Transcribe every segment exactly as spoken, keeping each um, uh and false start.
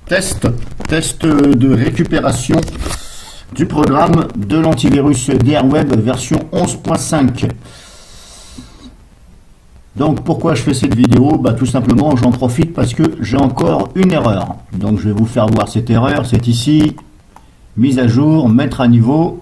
Test, test de récupération du programme de l'antivirus DRWeb version onze point cinq. Donc pourquoi je fais cette vidéo? Bah, tout simplement j'en profite parce que j'ai encore une erreur. Donc je vais vous faire voir cette erreur, c'est ici, mise à jour, mettre à niveau.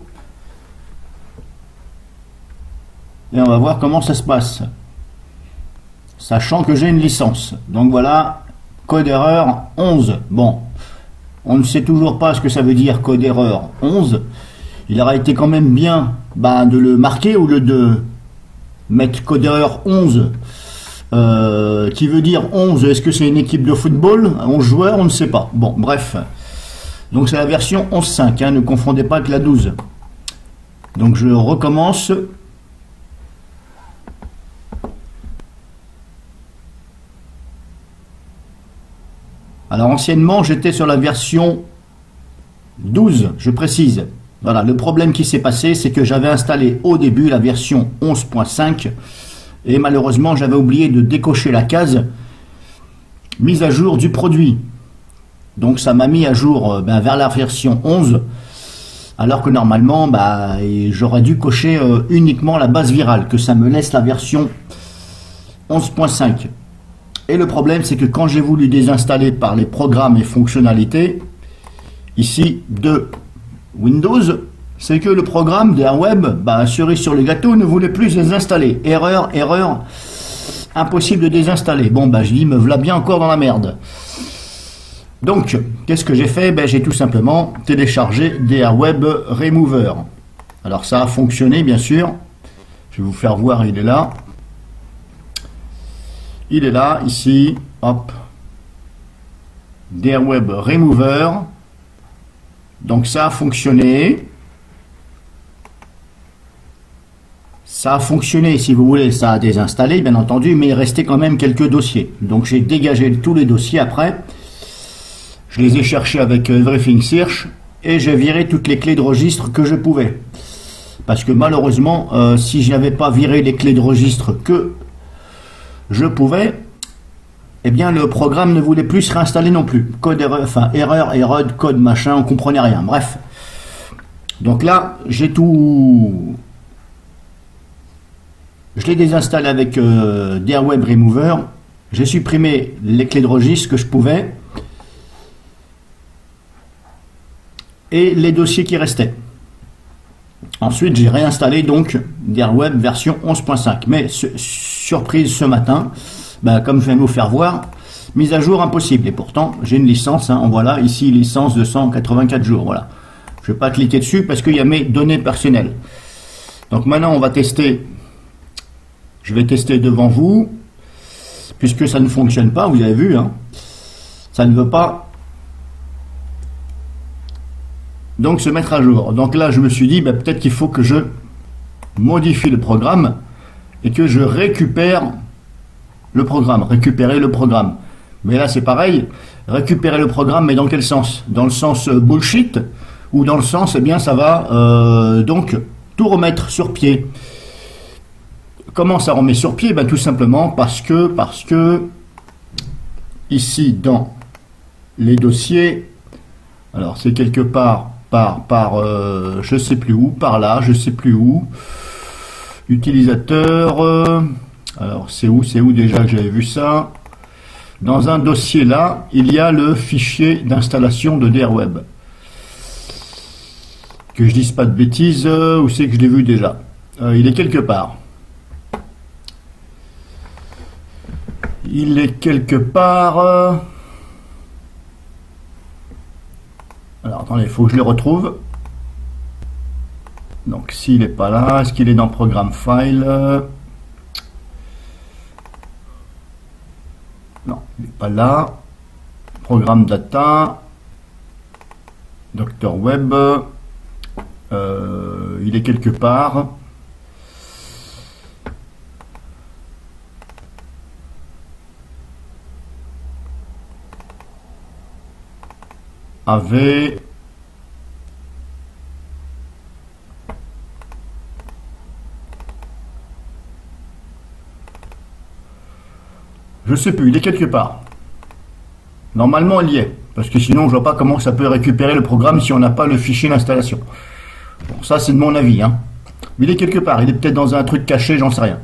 Et on va voir comment ça se passe. Sachant que j'ai une licence. Donc voilà, code erreur onze. Bon, on ne sait toujours pas ce que ça veut dire code erreur onze. Il aurait été quand même bien bah, de le marquer au lieu de mettre code erreur onze. Euh, qui veut dire onze. Est-ce que c'est une équipe de football? onze joueurs, on ne sait pas. Bon, bref. Donc c'est la version onze point cinq. Hein, ne confondez pas avec la douze. Donc je recommence. Alors anciennement j'étais sur la version douze, je précise. Voilà, le problème qui s'est passé, c'est que j'avais installé au début la version onze point cinq et malheureusement j'avais oublié de décocher la case mise à jour du produit. Donc ça m'a mis à jour ben, vers la version onze, alors que normalement bah, j'aurais dû cocher euh, uniquement la base virale, que ça me laisse la version onze point cinq. Et le problème, c'est que quand j'ai voulu désinstaller par les programmes et fonctionnalités, ici, de Windows, c'est que le programme DRWeb, bah, cerise sur le gâteau, ne voulait plus les installer. Erreur, erreur, impossible de désinstaller. Bon, bah, je dis, me voilà bien encore dans la merde. Donc, qu'est-ce que j'ai fait? Ben, j'ai tout simplement téléchargé DRWeb Remover. Alors, ça a fonctionné, bien sûr. Je vais vous faire voir, il est là. Il est là, ici, hop, DRWeb Remover. Donc ça a fonctionné. Ça a fonctionné, si vous voulez, ça a désinstallé, bien entendu, mais il restait quand même quelques dossiers. Donc j'ai dégagé tous les dossiers après. Je les ai cherchés avec Everything Search et j'ai viré toutes les clés de registre que je pouvais. Parce que malheureusement, euh, si je n'avais pas viré les clés de registre que je pouvais, eh bien le programme ne voulait plus se réinstaller non plus. Code erreur, enfin erreur, erreur, code machin, on comprenait rien. Bref. Donc là, j'ai tout. Je l'ai désinstallé avec euh, DRWeb Remover. J'ai supprimé les clés de registre que je pouvais. Et les dossiers qui restaient. Ensuite, j'ai réinstallé donc DRWeb version onze point cinq. Mais surprise ce matin, ben, comme je viens de vous faire voir, mise à jour impossible. Et pourtant, j'ai une licence. Hein, voilà, ici, licence de cent quatre-vingt-quatre jours. Voilà. Je ne vais pas cliquer dessus parce qu'il y a mes données personnelles. Donc maintenant, on va tester. Je vais tester devant vous. Puisque ça ne fonctionne pas, vous avez vu. Hein, ça ne veut pas donc se mettre à jour. Donc là je me suis dit ben, peut-être qu'il faut que je modifie le programme et que je récupère le programme, récupérer le programme. Mais là c'est pareil, récupérer le programme, mais dans quel sens? Dans le sens bullshit ou dans le sens, eh bien ça va euh, donc tout remettre sur pied. Comment ça remet sur pied? Ben, tout simplement parce que parce que ici dans les dossiers, alors c'est quelque part par, par euh, je sais plus où, par là, je sais plus où, utilisateur, euh, alors c'est où, c'est où déjà que j'avais vu ça, dans un dossier là, il y a le fichier d'installation de DRWeb, que je dise pas de bêtises, euh, où c'est que je l'ai vu déjà, euh, il est quelque part, il est quelque part, euh, alors attendez, il faut que je les retrouve. Donc s'il n'est pas là, est-ce qu'il est dans Programme File? Non, il n'est pas là. Programme Data, Docteur Web, euh, il est quelque part. Avait je sais plus, il est quelque part. Normalement, il y est. Parce que sinon, je vois pas comment ça peut récupérer le programme si on n'a pas le fichier d'installation. Bon, ça, c'est de mon avis. Hein. Il est quelque part. Il est peut-être dans un truc caché, j'en sais rien.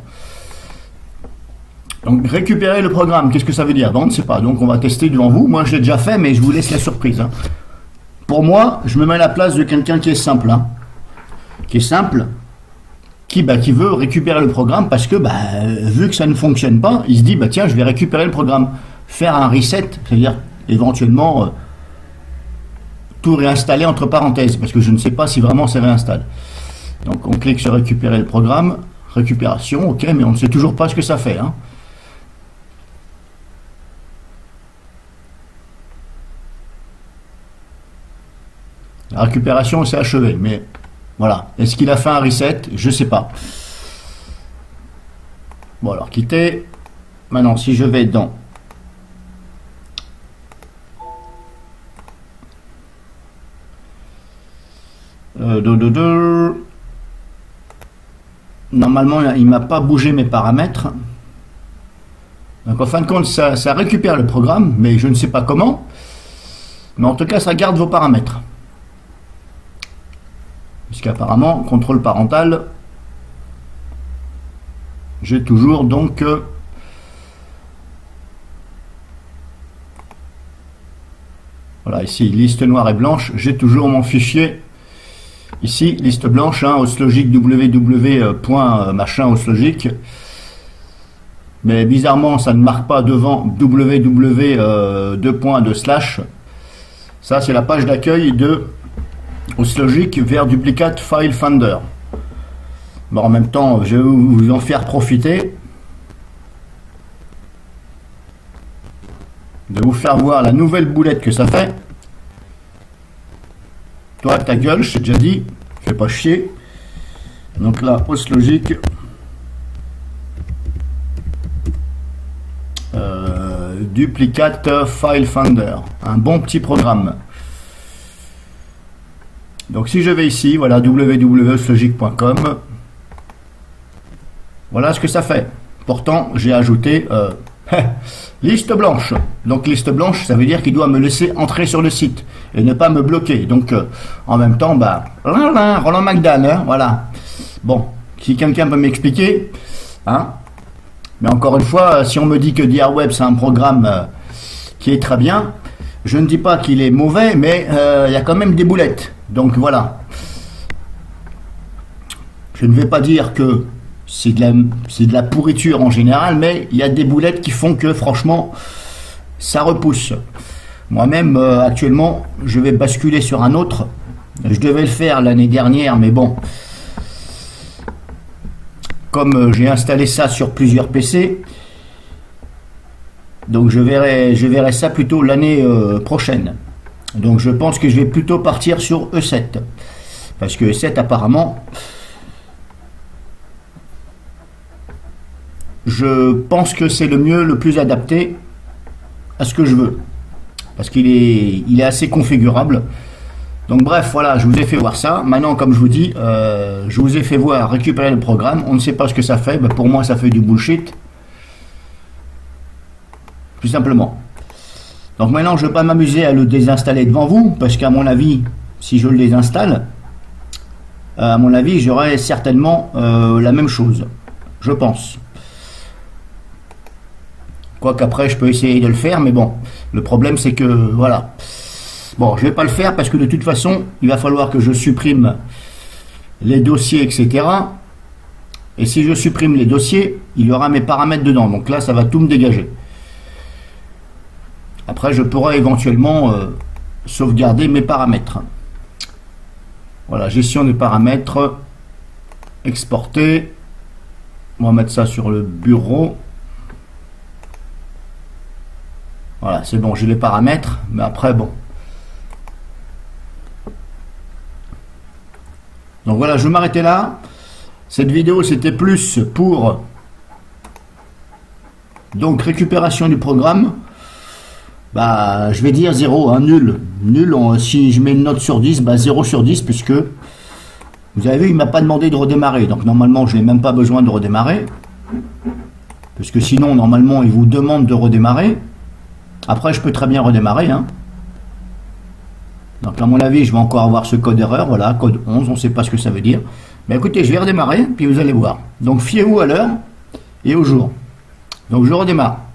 Donc, récupérer le programme, qu'est-ce que ça veut dire? On ne sait pas. Donc, on va tester devant vous. Moi, je l'ai déjà fait, mais je vous laisse la surprise. Hein. Pour moi, je me mets à la place de quelqu'un qui est simple. Hein. Qui est simple. Qui, bah, qui veut récupérer le programme parce que, bah, vu que ça ne fonctionne pas, il se dit, bah, tiens, je vais récupérer le programme. Faire un reset, c'est-à-dire éventuellement euh, tout réinstaller entre parenthèses, parce que je ne sais pas si vraiment ça réinstalle. Donc on clique sur récupérer le programme, récupération, ok, mais on ne sait toujours pas ce que ça fait. Hein. La récupération s'est achevée, mais voilà. Est-ce qu'il a fait un reset? Je ne sais pas. Bon alors quitter. Maintenant si je vais dans Euh, de, de, de. Normalement, il m'a pas bougé mes paramètres. Donc, en fin de compte, ça, ça récupère le programme, mais je ne sais pas comment. Mais en tout cas, ça garde vos paramètres. Puisqu'apparemment, contrôle parental, j'ai toujours donc... Euh, voilà, ici, liste noire et blanche, j'ai toujours mon fichier... Ici, liste blanche, hein, oslogic www. Machin oslogic. Mais bizarrement, ça ne marque pas devant www. Euh, deux points de slash. Ça, c'est la page d'accueil de oslogic vers duplicate file finder. Bon, en même temps, je vais vous en faire profiter. De vous faire voir la nouvelle boulette que ça fait. Toi, ta gueule, je t'ai déjà dit, fais pas chier. Donc là, oslogic, euh, duplicate file finder, un bon petit programme. Donc si je vais ici, voilà, w w w point oslogic point com, voilà ce que ça fait. Pourtant, j'ai ajouté euh, liste blanche. Donc liste blanche, ça veut dire qu'il doit me laisser entrer sur le site et ne pas me bloquer. Donc euh, en même temps, bah, Roland McDan, hein, voilà. Bon, si quelqu'un peut m'expliquer, hein. Mais encore une fois, si on me dit que D R Web c'est un programme euh, qui est très bien, je ne dis pas qu'il est mauvais, mais euh, il y a quand même des boulettes. Donc voilà. Je ne vais pas dire que c'est de la, c'est de la pourriture en général, mais il y a des boulettes qui font que franchement, ça repousse. Moi-même, euh, actuellement, je vais basculer sur un autre. Je devais le faire l'année dernière, mais bon. Comme euh, j'ai installé ça sur plusieurs P C, donc je verrai, je verrai ça plutôt l'année euh, prochaine. Donc je pense que je vais plutôt partir sur E sept. Parce que E sept, apparemment, je pense que c'est le mieux, le plus adapté à ce que je veux. Parce qu'il est, il est assez configurable. Donc bref, voilà, je vous ai fait voir ça. Maintenant, comme je vous dis, euh, je vous ai fait voir récupérer le programme. On ne sait pas ce que ça fait. Ben, pour moi, ça fait du bullshit. Tout simplement. Donc maintenant, je ne vais pas m'amuser à le désinstaller devant vous. Parce qu'à mon avis, si je le désinstalle, à mon avis, j'aurai certainement euh, la même chose. Je pense. Quoique après, je peux essayer de le faire, mais bon, le problème c'est que, voilà. Bon, je vais pas le faire parce que de toute façon, il va falloir que je supprime les dossiers, et cetera. Et si je supprime les dossiers, il y aura mes paramètres dedans. Donc là, ça va tout me dégager. Après, je pourrai éventuellement euh, sauvegarder mes paramètres. Voilà, gestion des paramètres, exporter. On va mettre ça sur le bureau. Voilà, c'est bon, j'ai les paramètres, mais après, bon. Donc voilà, je vais m'arrêter là. Cette vidéo, c'était plus pour donc récupération du programme. Bah, je vais dire zéro, hein, nul. Nul, on, si je mets une note sur dix, bah zéro sur dix, puisque vous avez vu, il ne m'a pas demandé de redémarrer. Donc normalement, je n'ai même pas besoin de redémarrer. Parce que sinon, normalement, il vous demande de redémarrer. Après, je peux très bien redémarrer. Hein. Donc à mon avis, je vais encore avoir ce code erreur, voilà, code onze, on ne sait pas ce que ça veut dire. Mais écoutez, je vais redémarrer, puis vous allez voir. Donc fiez-vous à l'heure et au jour. Donc je redémarre.